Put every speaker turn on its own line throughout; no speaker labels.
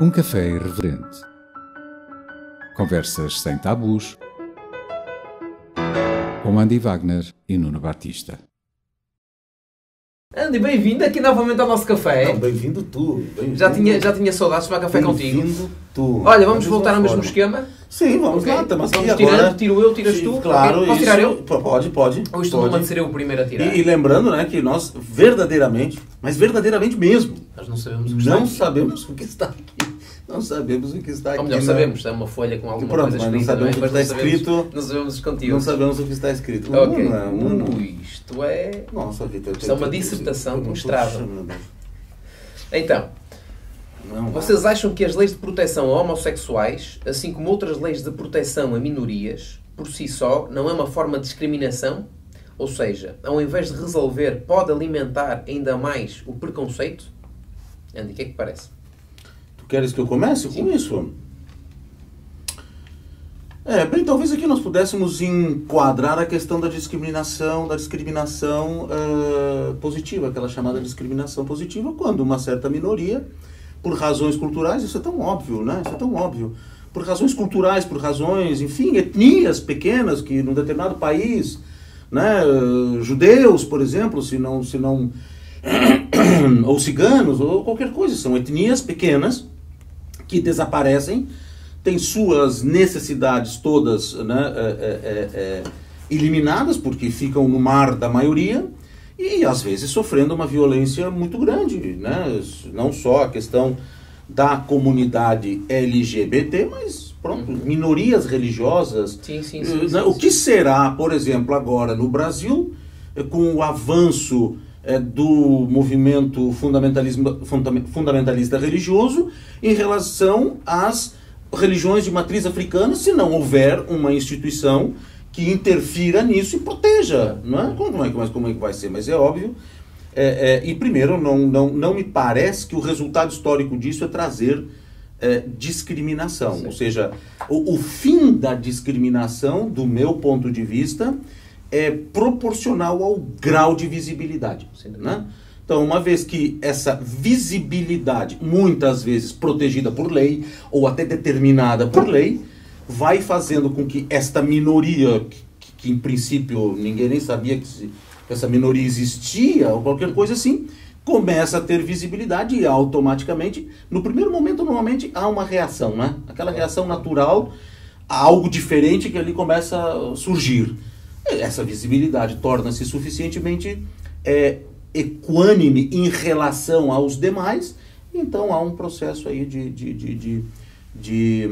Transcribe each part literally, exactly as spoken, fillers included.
Um café irreverente. Conversas sem tabus, com Andy Wagner e Nuno Batista.
Andy, bem-vindo aqui novamente ao nosso café.
Não, bem-vindo tu. Bem
já, tinha, já tinha saudades de tomar café contigo.
Bem-vindo tu.
Olha, vamos voltar ao mesmo esquema?
Sim, vamos
okay.
lá. Estamos
vamos
aqui
tirando,
agora.
Tiro eu, tiras
Sim,
tu?
Claro.
Okay. Posso
isso,
tirar eu?
Pode, pode.
Ou isto
pode.
não ser eu o primeiro a tirar?
E, e lembrando, né, que nós verdadeiramente, mas verdadeiramente mesmo,
nós não sabemos o que está
não
aqui.
sabemos o que está aqui. Não sabemos o que está aqui.
Ou melhor,
não.
sabemos, é uma folha com alguma
Pronto,
coisa
mas
escrita,
não sabemos
não é?
o que está
Mas não
escrito.
Sabemos, não sabemos os conteúdos.
Não sabemos o que está escrito.
Ok.
Uma, uma.
Ui, isto é...
Nossa, Vitor.
Isto é uma dissertação de mestrado.
Puxa,
Então,
não,
vocês acham que as leis de proteção a homossexuais, assim como outras leis de proteção a minorias, por si só, não é uma forma de discriminação? Ou seja, ao invés de resolver, pode alimentar ainda mais o preconceito? Andy, o que é que parece?
Tu queres que eu comece
Sim.
com isso? É, bem, talvez aqui nós pudéssemos enquadrar a questão da discriminação, da discriminação uh, positiva, aquela chamada discriminação positiva, quando uma certa minoria, por razões culturais, isso é tão óbvio, né? Isso é tão óbvio. Por razões culturais, por razões, enfim, etnias pequenas que num determinado país, né, uh, judeus, por exemplo, se não, se não ou ciganos, ou qualquer coisa, são etnias pequenas que desaparecem, têm suas necessidades todas, né, é, é, é, eliminadas, porque ficam no mar da maioria, e às vezes sofrendo uma violência muito grande, né? Não só a questão da comunidade L G B T, mas pronto, uhum. minorias religiosas.
Sim, sim, sim,
né?
sim,
O
sim.
que será, por exemplo, agora no Brasil, com o avanço é, do movimento fundamentalismo, fundamentalista religioso em relação às religiões de matriz africana, se não houver uma instituição que interfira nisso e proteja, não é? Como é, mas como é que vai ser? Mas é óbvio. É, é, e primeiro, não, não, não me parece que o resultado histórico disso é trazer é, discriminação. Sim. Ou seja, o, o fim da discriminação, do meu ponto de vista, é proporcional ao grau de visibilidade. Sim. Né? Então, uma vez que essa visibilidade, muitas vezes protegida por lei, ou até determinada por lei, vai fazendo com que esta minoria, que, que em princípio ninguém nem sabia que, se, que essa minoria existia, ou qualquer coisa assim, começa a ter visibilidade e automaticamente, no primeiro momento, normalmente, há uma reação, né? Aquela reação natural a algo diferente que ali começa a surgir. Essa visibilidade torna-se suficientemente é, equânime em relação aos demais, então há um processo aí de, de, de, de, de,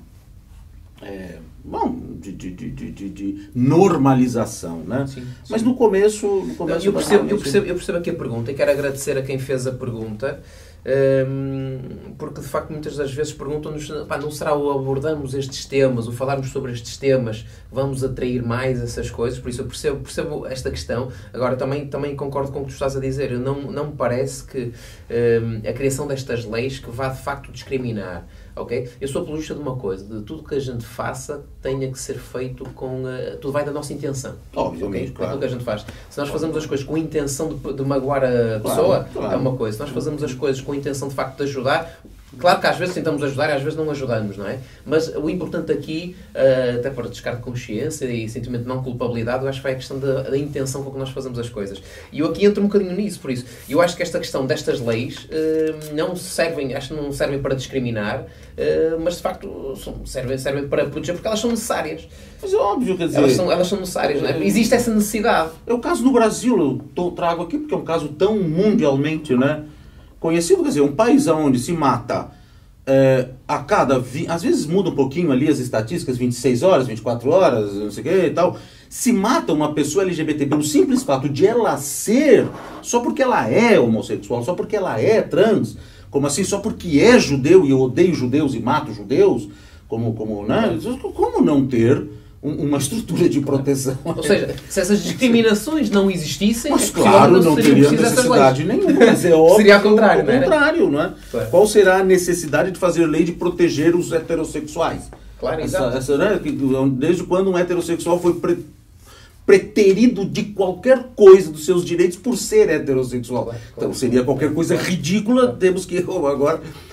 é, bom, de, de, de, de, de normalização, né? Sim, sim. Mas no começo... No começo
eu, percebo, eu, percebo, eu percebo aqui a pergunta e quero agradecer a quem fez a pergunta, um, porque de facto muitas das vezes perguntam-nos, pá, não será o abordarmos estes temas, o falarmos sobre estes temas, vamos atrair mais essas coisas? Por isso eu percebo, percebo esta questão. Agora também, também concordo com o que tu estás a dizer. Eu não, não me parece que um, a criação destas leis que vá de facto discriminar. Okay? Eu sou apologista de uma coisa, de tudo que a gente faça tenha que ser feito com... Uh, tudo vai da nossa intenção.
Obviamente,
okay?
claro.
Tudo que a gente faz. Se nós fazemos as coisas com a intenção de, de magoar a pessoa, claro, claro. É uma coisa. Se nós fazemos as coisas com a intenção de facto de ajudar, claro que às vezes tentamos ajudar e às vezes não ajudamos, não é? Mas o importante aqui, uh, até para descargo de consciência e sentimento de não culpabilidade, eu acho que vai a questão da, da intenção com que nós fazemos as coisas. E eu aqui entro um bocadinho nisso, por isso. Eu acho que esta questão destas leis uh, não servem, acho que não servem para discriminar, uh, mas de facto são, servem, servem para proteger porque elas são necessárias.
Mas é óbvio, quer dizer...
Elas são, elas são necessárias, não é? Existe essa necessidade.
É o caso no Brasil, eu tô, trago aqui porque é um caso tão mundialmente, né, conhecido, quer dizer, um país onde se mata é, a cada... Vi... Às vezes muda um pouquinho ali as estatísticas, vinte e seis horas, vinte e quatro horas, não sei o que e tal. Se mata uma pessoa L G B T pelo simples fato de ela ser, só porque ela é homossexual, só porque ela é trans, como assim, só porque é judeu e eu odeio judeus e mato judeus, como, como, né? Como não ter uma estrutura de proteção?
Ou seja, se essas discriminações não existissem,
mas
é
claro, não, não teria necessidade nenhuma, mas é óbvio.
Seria ao contrário,
não é? contrário, não é?
Claro.
Qual será a necessidade de fazer lei de proteger os heterossexuais?
Claro,
essa,
exato.
Essa, né? Desde quando um heterossexual foi pre preterido de qualquer coisa dos seus direitos por ser heterossexual? Claro, claro, então seria qualquer coisa ridícula, temos que agora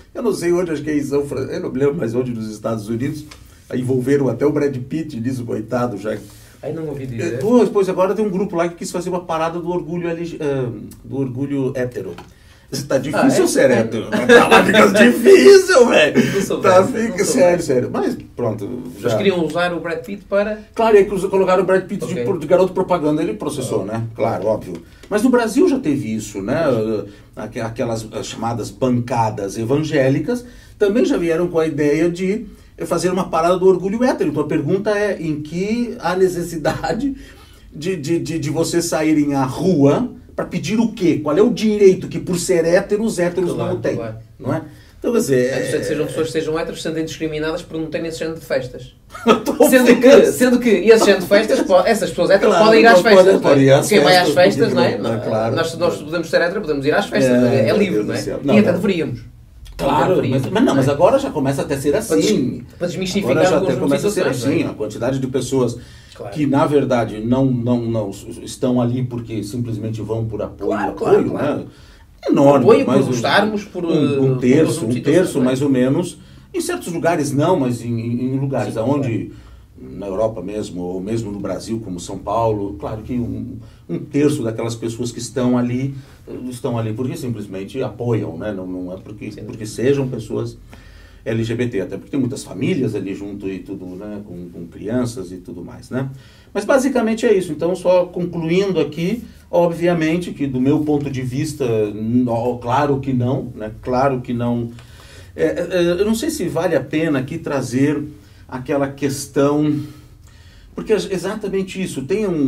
eu não sei onde, acho que é em São Francisco, eu não me lembro mais onde nos Estados Unidos, envolveram até o Brad Pitt nisso, coitado, já.
Aí não ouvi dizer.
Pois, pois agora tem um grupo lá que quis fazer uma parada do orgulho, L G, uh, do orgulho hétero. Tá difícil
ah, é?
ser hétero. Tá ficando difícil, velho. Tá,
velho,
fica sério, sério. Mas pronto. Já...
Mas queriam usar o Brad Pitt para...
Claro, é que colocaram o Brad Pitt
okay.
de, de garoto propaganda, ele processou, né? Claro, óbvio. Mas no Brasil já teve isso, né? Aquelas chamadas bancadas evangélicas também já vieram com a ideia de fazer uma parada do orgulho hétero. Então a pergunta é em que há necessidade de, de, de, de você saírem à rua para pedir o quê? Qual é o direito que, por ser hétero, os héteros
claro,
não têm?
Claro.
Não é? Então, quer dizer...
É, é, sejam pessoas que sejam héteros, sendo discriminadas por não terem esse género de festas. sendo, que, sendo que esse género de festas, essas pessoas héteros claro, podem ir às festas. Pode, pode ir às Quem festas, vai às festas, não é? Não, claro, nós, nós podemos ser héteros, podemos ir às festas. É, é livre, não é? Não, e até não. deveríamos.
Claro, deveríamos, mas, mas não, mas agora já começa até a ser assim.
Para desmistificar
agora já até começa a ser assim. A quantidade de pessoas... Claro. Que, na verdade, não, não, não estão ali porque simplesmente vão por apoio.
Claro,
apoio,
claro, claro.
Né? Enorme.
Apoio
mas
por gostarmos, por...
Um, um terço,
por
um terço mais ou menos. Em certos lugares não, mas em, em lugares Sim, onde, claro. na Europa mesmo, ou mesmo no Brasil, como São Paulo, claro que um, um terço daquelas pessoas que estão ali, estão ali porque simplesmente apoiam, né? Não, não é porque, porque sejam pessoas... L G B T, até porque tem muitas famílias ali junto e tudo, né, com, com crianças e tudo mais, né? Mas basicamente é isso. Então, só concluindo aqui, obviamente que do meu ponto de vista, ó, claro que não, né? Claro que não. É, é, eu não sei se vale a pena aqui trazer aquela questão, porque é exatamente isso. Tem um,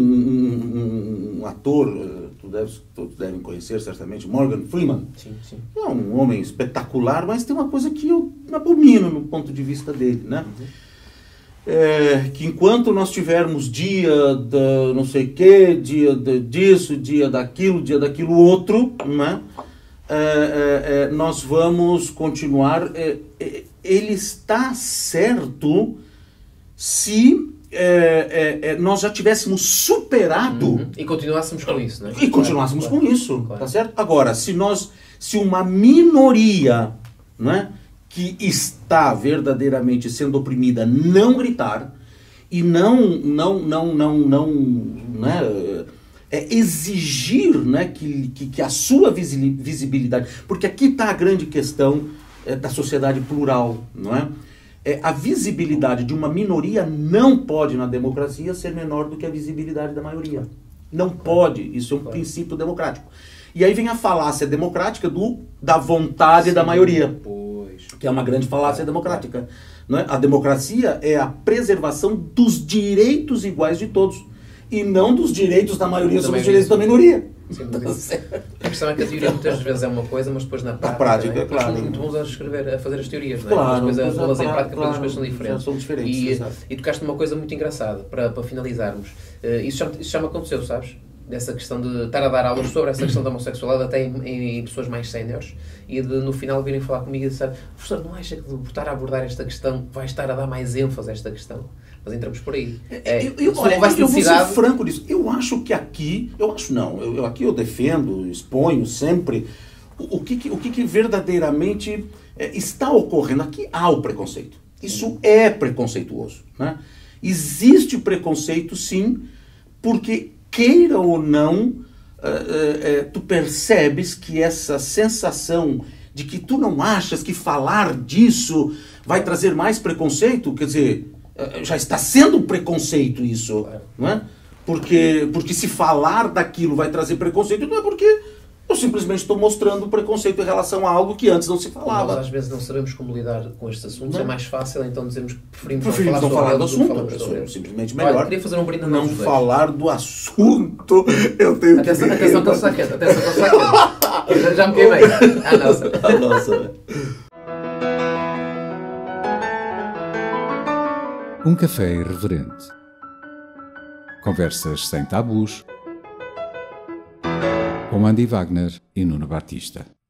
um, um ator, tu deves, todos devem conhecer certamente, Morgan Freeman.
Sim, sim.
É um homem espetacular, mas tem uma coisa que eu abomino no ponto de vista dele, né? Uhum. É, que enquanto nós tivermos dia da não sei o que, dia de, disso, dia daquilo, dia daquilo outro, né? É, é, é, nós vamos continuar. É, é, ele está certo se... É, é, é, nós já tivéssemos superado...
Uhum. E continuássemos com isso, né?
E continuássemos claro, com isso,
claro.
Tá certo? Agora, se nós, se uma minoria, né, que está verdadeiramente sendo oprimida não gritar e não, não, não, não, não, né, é, exigir, né, que, que, que a sua visibilidade... Porque aqui está a grande questão é, da sociedade plural, não é? É, a visibilidade de uma minoria não pode, na democracia, ser menor do que a visibilidade da maioria. Não pode. Isso é um claro. princípio democrático. E aí vem a falácia democrática do, da vontade Sim, da maioria.
Pois.
Que é uma grande falácia democrática. Não é? A democracia é a preservação dos direitos iguais de todos. E não dos direitos da maioria sobre os direitos da minoria.
Sim, a questão é que a teoria muitas vezes é uma coisa, mas depois na prática,
prática
é?
claro.
Somos muito bons a escrever, a fazer as teorias, não é?
Claro,
mas depois a pô-las em
claro,
prática,
claro,
as coisas são diferentes.
São diferentes
e, e tocaste numa coisa muito engraçada, para, para finalizarmos. Uh, isso, já, isso já me aconteceu, sabes? Dessa questão de estar a dar aulas sobre essa questão da homossexualidade até em, em pessoas mais séniores e de no final virem falar comigo e dizer: professor, não acha que de estar a abordar esta questão vai estar a dar mais ênfase a esta questão? Mas entramos por aí. É,
eu, eu, olha, eu vou ser franco nisso. Eu acho que aqui, eu acho não, eu, eu aqui eu defendo, exponho sempre o, o, que, o que, que verdadeiramente é, está ocorrendo. Aqui há o preconceito. Isso é preconceituoso, né? Existe preconceito, sim, porque queira ou não, uh, uh, uh, tu percebes que essa sensação de que tu não achas que falar disso vai trazer mais preconceito, quer dizer, uh, já está sendo um preconceito isso, não é? Porque, porque se falar daquilo vai trazer preconceito, não é porque eu simplesmente estou mostrando preconceito em relação a algo que antes não se falava.
Nós às vezes não sabemos como lidar com estes assuntos, não. É mais fácil então dizermos que preferimos,
preferimos
não falar,
não
sobre
falar do assunto, é simplesmente melhor.
Olha, queria fazer um brinde
não falar do assunto. Eu tenho
atenção,
que
atenção com a saqueta, atenção com a saqueta. Já, já me queimei. A nossa.
A nossa.
Um café irreverente. Conversas sem tabus. Com Andy Wagner e Nuno Batista.